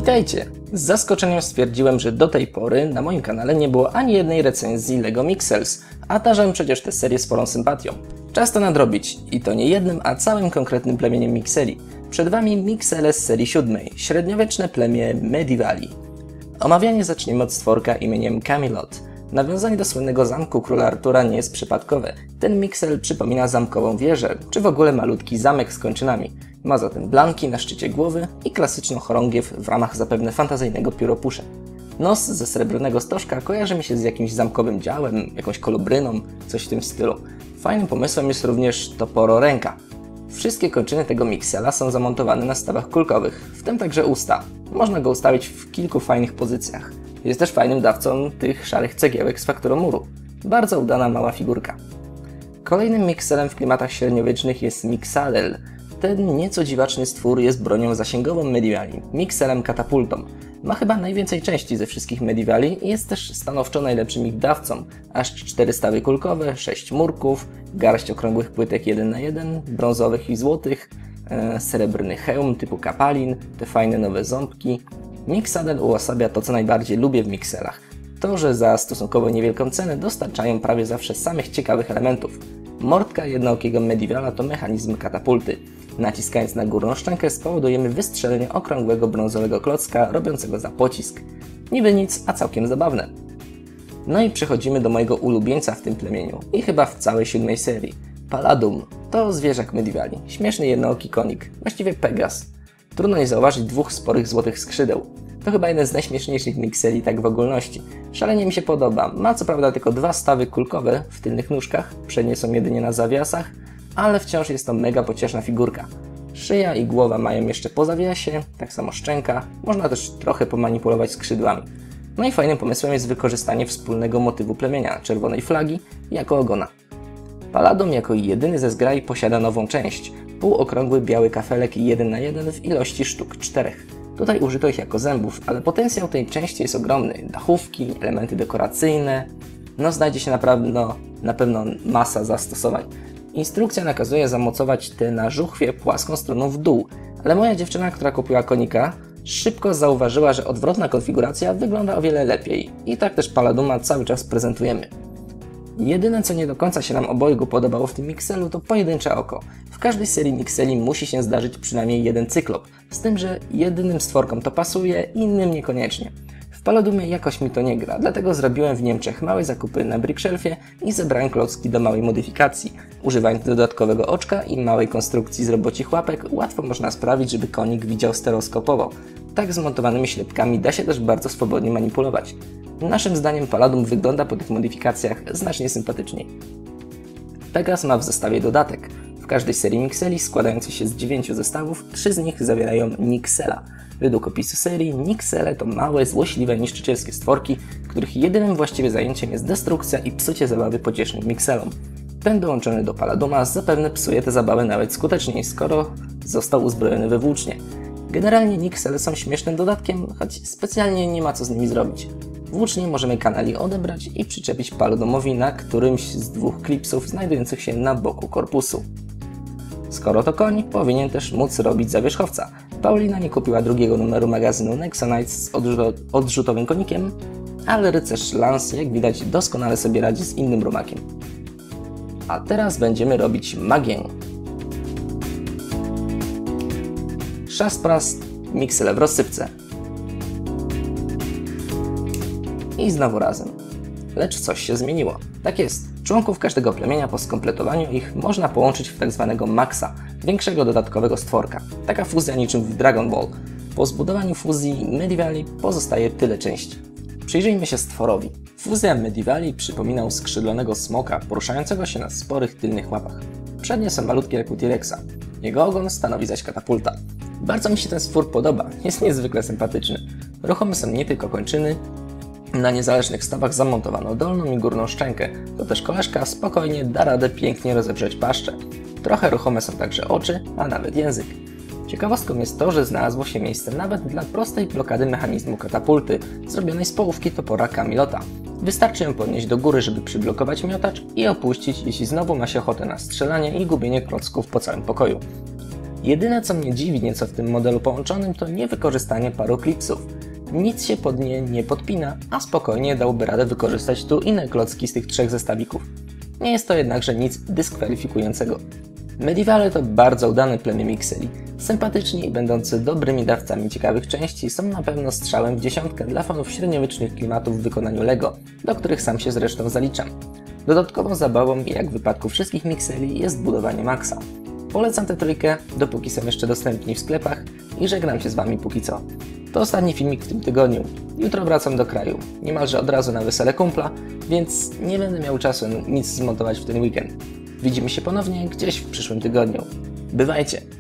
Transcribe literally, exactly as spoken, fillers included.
Witajcie! Z zaskoczeniem stwierdziłem, że do tej pory na moim kanale nie było ani jednej recenzji LEGO Mixels, a darzę przecież tę serię sporą sympatią. Czas to nadrobić i to nie jednym, a całym konkretnym plemieniem Mixeli. Przed Wami Mixele z serii siódmej, średniowieczne plemię Medievali. Omawianie zaczniemy od stworka imieniem Camelot. Nawiązanie do słynnego zamku króla Artura nie jest przypadkowe. Ten Mixel przypomina zamkową wieżę, czy w ogóle malutki zamek z kończynami. Ma zatem blanki na szczycie głowy i klasyczną chorągiew w ramach zapewne fantazyjnego pióropusza. Nos ze srebrnego stożka kojarzy mi się z jakimś zamkowym działem, jakąś kolubryną, coś w tym stylu. Fajnym pomysłem jest również topororęka. Wszystkie kończyny tego Mixela są zamontowane na stawach kulkowych, w tym także usta. Można go ustawić w kilku fajnych pozycjach. Jest też fajnym dawcą tych szarych cegiełek z fakturą muru. Bardzo udana mała figurka. Kolejnym Mixelem w klimatach średniowiecznych jest Mixadel. Ten nieco dziwaczny stwór jest bronią zasięgową Medievali, Mixelem katapultą. Ma chyba najwięcej części ze wszystkich Medievali i jest też stanowczo najlepszym ich dawcą. Aż cztery stawy kulkowe, sześć murków, garść okrągłych płytek jeden na jeden, brązowych i złotych, e, srebrny hełm typu kapalin, te fajne nowe ząbki. Mixadel uosabia to, co najbardziej lubię w Mixelach. To, że za stosunkowo niewielką cenę dostarczają prawie zawsze samych ciekawych elementów. Mordka jednookiego Medievala to mechanizm katapulty. Naciskając na górną szczękę spowodujemy wystrzelenie okrągłego brązowego klocka robiącego za pocisk. Niby nic, a całkiem zabawne. No i przechodzimy do mojego ulubieńca w tym plemieniu i chyba w całej siódmej serii. Paladum to zwierzak Medievali, śmieszny jednooki konik, właściwie Pegas. Trudno nie zauważyć dwóch sporych złotych skrzydeł. To chyba jeden z najśmieszniejszych Mixeli tak w ogólności. Szalenie mi się podoba. Ma co prawda tylko dwa stawy kulkowe w tylnych nóżkach, przednie są jedynie na zawiasach, ale wciąż jest to mega pocieszna figurka. Szyja i głowa mają jeszcze po zawiasie, tak samo szczęka, można też trochę pomanipulować skrzydłami. No i fajnym pomysłem jest wykorzystanie wspólnego motywu plemienia, czerwonej flagi, jako ogona. Paladum jako jedyny ze zgrai posiada nową część, półokrągły biały kafelek jeden na jeden w ilości sztuk czterech. Tutaj użyto ich jako zębów, ale potencjał tej części jest ogromny. Dachówki, elementy dekoracyjne, no znajdzie się naprawdę, no, na pewno masa zastosowań. Instrukcja nakazuje zamocować tę na żuchwie płaską stroną w dół, ale moja dziewczyna, która kupiła konika, szybko zauważyła, że odwrotna konfiguracja wygląda o wiele lepiej i tak też Paladuma cały czas prezentujemy. Jedyne, co nie do końca się nam obojgu podobało w tym Mixelu, to pojedyncze oko. W każdej serii Mixeli musi się zdarzyć przynajmniej jeden cyklop, z tym, że jedynym stworkom to pasuje, innym niekoniecznie. W Paladumie jakoś mi to nie gra, dlatego zrobiłem w Niemczech małe zakupy na Brickshelfie i zebrałem klocki do małej modyfikacji. Używając dodatkowego oczka i małej konstrukcji z robocich łapek, łatwo można sprawić, żeby konik widział stereoskopowo. Tak zmontowanymi ślepkami da się też bardzo swobodnie manipulować. Naszym zdaniem Paladum wygląda po tych modyfikacjach znacznie sympatyczniej. Pegas ma w zestawie dodatek. W każdej serii Mixeli składającej się z dziewięciu zestawów, trzy z nich zawierają Nixela. Według opisu serii, Nixele to małe, złośliwe, niszczycielskie stworki, których jedynym właściwie zajęciem jest destrukcja i psucie zabawy pociesznym Mixelom. Ten dołączony do Paladuma zapewne psuje tę zabawę nawet skuteczniej, skoro został uzbrojony we włócznie. Generalnie Nixele są śmiesznym dodatkiem, choć specjalnie nie ma co z nimi zrobić. Włócznie możemy kanali odebrać i przyczepić Paladumowi na którymś z dwóch klipsów znajdujących się na boku korpusu. Skoro to koń, powinien też móc robić zawierzchowca. Paulina nie kupiła drugiego numeru magazynu Nexonites z odrzutowym konikiem, ale rycerz Lance, jak widać, doskonale sobie radzi z innym rumakiem. A teraz będziemy robić magię. Szastpras, Mixele w rozsypce. I znowu razem. Lecz coś się zmieniło. Tak jest, członków każdego plemienia po skompletowaniu ich można połączyć w tak zwanego Maxa, większego dodatkowego stworka. Taka fuzja niczym w Dragon Ball. Po zbudowaniu fuzji Medievali pozostaje tyle części. Przyjrzyjmy się stworowi. Fuzja Medievali przypominał skrzydlonego smoka poruszającego się na sporych tylnych łapach. Przednie są malutkie jak u T-Rexa. Jego ogon stanowi zaś katapulta. Bardzo mi się ten stwór podoba, jest niezwykle sympatyczny. Ruchome są nie tylko kończyny. Na niezależnych stawach zamontowano dolną i górną szczękę, to też koleżka spokojnie da radę pięknie rozebrzeć paszczę. Trochę ruchome są także oczy, a nawet język. Ciekawostką jest to, że znalazło się miejsce nawet dla prostej blokady mechanizmu katapulty, zrobionej z połówki topora Camelota. Wystarczy ją podnieść do góry, żeby przyblokować miotacz i opuścić, jeśli znowu ma się ochotę na strzelanie i gubienie klocków po całym pokoju. Jedyne co mnie dziwi nieco w tym modelu połączonym to niewykorzystanie paru klipsów. Nic się pod nie nie podpina, a spokojnie dałoby radę wykorzystać tu inne klocki z tych trzech zestawików. Nie jest to jednakże nic dyskwalifikującego. Medievale to bardzo udane plemię mikseli. Sympatyczni i będący dobrymi dawcami ciekawych części są na pewno strzałem w dziesiątkę dla fanów średniowiecznych klimatów w wykonaniu LEGO, do których sam się zresztą zaliczam. Dodatkową zabawą, jak w wypadku wszystkich mikseli, jest budowanie Maxa. Polecam tę trójkę, dopóki są jeszcze dostępni w sklepach i żegnam się z Wami póki co. To ostatni filmik w tym tygodniu. Jutro wracam do kraju, niemalże od razu na wesele kumpla, więc nie będę miał czasu nic zmontować w ten weekend. Widzimy się ponownie gdzieś w przyszłym tygodniu. Bywajcie!